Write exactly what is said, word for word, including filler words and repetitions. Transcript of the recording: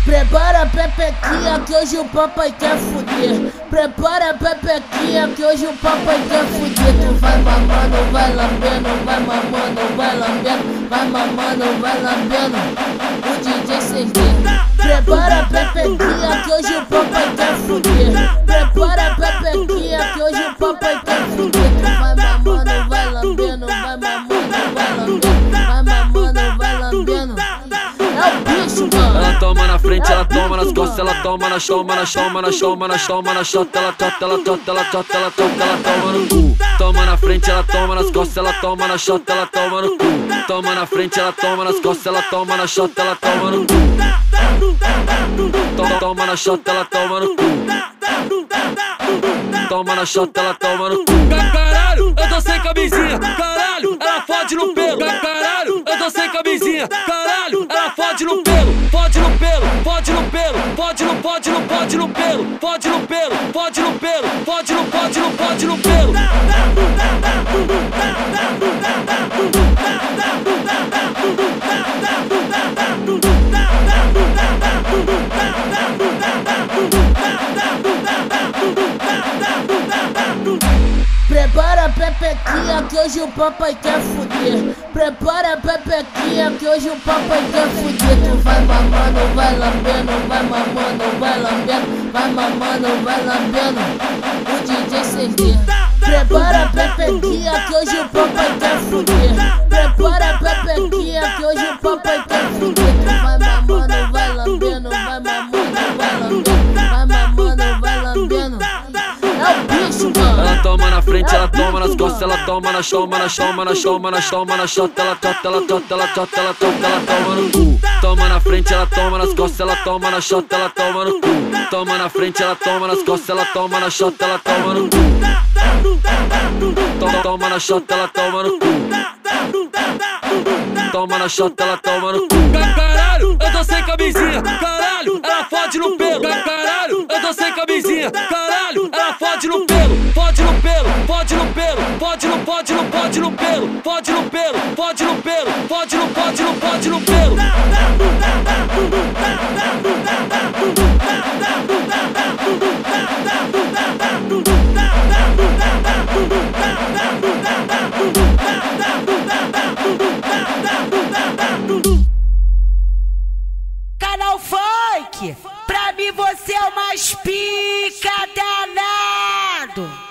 Prepara a pepequinha que hoje o papai quer fuder. Prepara a pepequinha que hoje o papai quer fuder. Tu vai mamando, vai lambendo, vai mamando, vai lambendo, vai mamando, vai lambendo. O D J C D. Prepara a pepequinha que hoje o papai quer fuder. Prepara a pepequinha que hoje o papai quer fuder. Tu vai mamando, vai lambendo, vai mamando, vai lambendo, vai mamando, vai lambendo. É o bicho, mano. Ela toma na frente, ela toma nas costas, ela toma na toma na toma na toma na toma na chota, ela tota, ela tota, ela tota, ela tota, ela toma no cu. Toma na frente, ela toma nas costas, ela toma na chota, ela toma no cu. Toma na frente, ela toma nas costas, ela toma na chota, ela toma no cu. Toma na chota, ela toma no cu. Toma na chota, ela toma no cu. Caralho, eu tô sem camisinha. Caralho, ela fode no pelo. Caralho, eu tô sem camisinha. Caralho, ela fode no pelo. Fode no pelo, fode no pelo. Fode no, fode no, fode no pelo. Fode no pelo, fode no pelo. Fode no, fode no, fode no pelo. Prepara a pepequinha que hoje o papai quer fuder. Prepara a pepequinha que hoje o papai quer fuder. Tu vai mamando, vai lambendo, vai mamando, vai lambendo, vai mamando, vai lambendo. O D J C D. Prepara a pepequinha que hoje o papai quer fuder. Prepara a pepequinha que hoje o papai quer fuder. Tu vai mamando, vai lambendo, vai mamando, vai lambendo, vai mamando, vai lambendo. É o bicho, mano. Ela toma na frente, ela toma nas costas, ela toma na toma na toma na toma na toma na chota, ela tota, ela tota, ela tota, ela tota, ela toma no cu. Toma na frente, ela toma nas costas, ela toma na chota, ela toma no cu. Toma na frente, ela toma nas costas, ela toma na chota, ela toma no cu. Toma na chota, ela toma no cu. Toma na chota, ela toma no cu. Caralho, eu tô sem camisinha. Caralho, ela fode no pelo. Caralho, eu tô sem camisinha. Caralho, ela fode no pelo. Fode no pelo, fode no pelo. Fode no, fode no, fode no pelo. Fode no pelo, fode no pelo. Fode no, fode no, fode no pelo. Canal Funk, pra mim você é o mais pica danado.